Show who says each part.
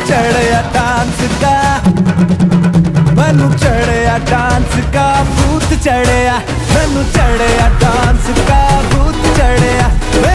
Speaker 1: चढ़िया डांस का, मैनू चढ़िया डांस का भूत चढ़िया, मैनू चढ़िया डांस का।